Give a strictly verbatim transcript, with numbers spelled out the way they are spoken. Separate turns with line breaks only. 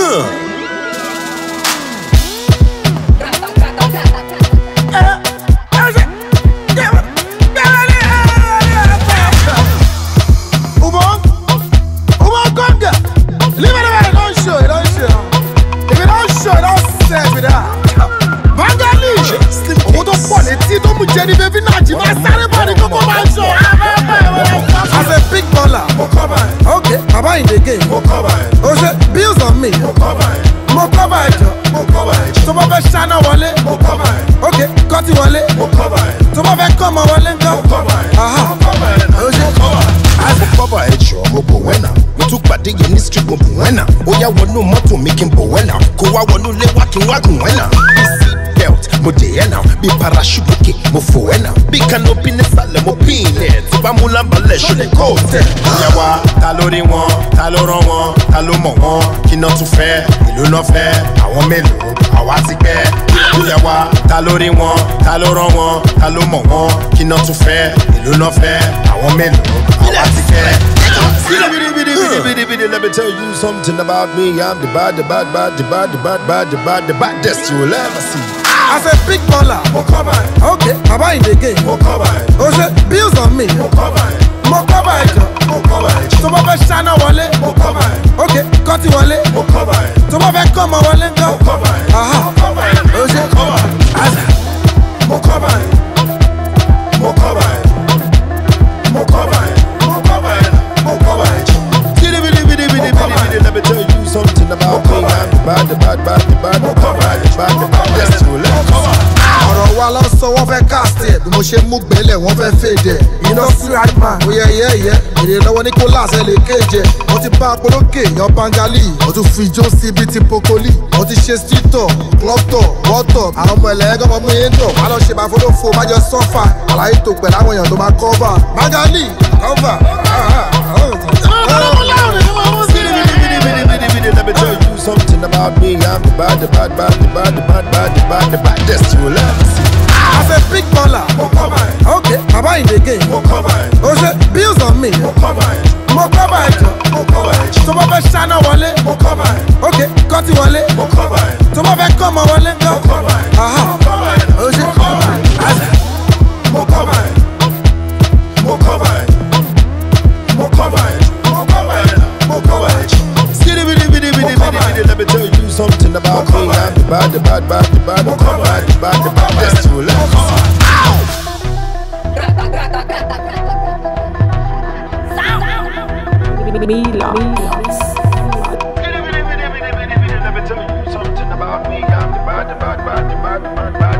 As a big baller, okay, Baba in the game. Oh, say bills on me. Mo cover it, mo cover it. So mo fẹ́ ṣáná wọlé, mo cover it. Okay, kọ́tì wọlé, mo cover it. So mo fẹ́ kọ́ ọmọ wọlé ńkọ́, mo cover it. Aha, oh say cover.
As a cover it, sure, mo bò wẹ́nà. Mo tún pàdé yẹn ní street mo bò wẹ́nà. Ó yá wọnú mọ́tò mi kí n bò wẹ́nà. Kó wá wọnú ilé wá kí n wá gùn wẹ́nà. Belt, mo dey now, be parachute okay, mo fo now. Be canopy ne sale mo pin it. Ti ba mu lamba le so le go te. Ya wa, ta ló rí wọn, ta ló rán wọn, ta ló mọ̀ wọ́n, kí ná tún fẹ́, ìlú ná fẹ́, àwọn mélòó, àwa ti pẹ́. Ya wa, ta ló rí wọn, ta ló rán wọn, ta ló mọ̀ wọ́n, kí ná tún fẹ́, ìlú ná fẹ́, àwọn mélòó, àwa ti pẹ́. Let me tell you something about me. I'm the bad, the bad, bad, the bad, the bad, bad, the bad, the baddest you will ever see.
As a big baller, mo cover it. Okay, Baba in the game.
Mo cover it.
Oh, say bills on me.
Mo cover it.
Mo cover it.
Mo cover it.
So mo fẹ́ ṣáná wọlé.
Mo cover it.
Okay, kọ́tì wọlé.
Mo cover it.
So mo fẹ́ kọ́ ọmọ wọlé ńkọ́.
Mo cover it.
Aha,
Mo cover it.
oh say
cover it. Mo cover it. Mo cover it. Mo cover it. Mo cover it. Mo cover it. Let me tell you something about me. I'm the bad, the bad, bad, the bad, the bad, the bad, the baddest you will ever see.
Ọ̀rọ̀ wa lọ sọ wọ́n fẹ́ cast ẹ̀ bí mo ṣe mú gbẹ́lẹ̀ wọ́n fẹ́ fèdè. Iná sí right man, ó yẹ yẹ yẹ. Èrè lọ́wọ́ Nicholas ẹ̀ lè kéje. Mo ti bá Apolókè yan Bangali. Mo tún fi ijó sí ibi ti Pokoli. Mo ti ṣe street tour, club tour, world tour. Àwọn ọmọ ẹ̀lẹ́ ẹ̀gọ́ ọmọ yẹn tọ̀. Má lọ ṣe máa fọlọ́fọ, má jọ sọ́fà. Àlàyé tó pẹ̀lú àwọn èèyàn tó máa cover. Bangali, cover.
Let me tell you something about me. I'm the bad, the bad, bad, the bad, the bad, bad, the bad, the baddest you will ever see.
As a big baller,
Mo cover it.
Okay, Baba in the game.
Mo cover it.
Oh, say bills on me.
Mo cover it.
Mo cover it.
Mo cover it.
So mo fẹ́ ṣáná wọlé.
Mo cover it.
Okay, kọ́tì wọlé.
Mo cover it.
So mo fẹ́ kọ́ ọmọ wọlé ńkọ́.
Mo cover it.
Aha,
Mo cover it.
oh say
Mo cover it. Mo cover it. Mo cover it. Mo cover it. Mo cover it. Mo cover it. Let me tell you something about me. I'm the bad, the bad, bad, the bad, the bad, the bad, the baddest you will ever see.
Mila.
Let me tell you something about me. I'm the bad, the bad, bad, the bad, the bad, bad.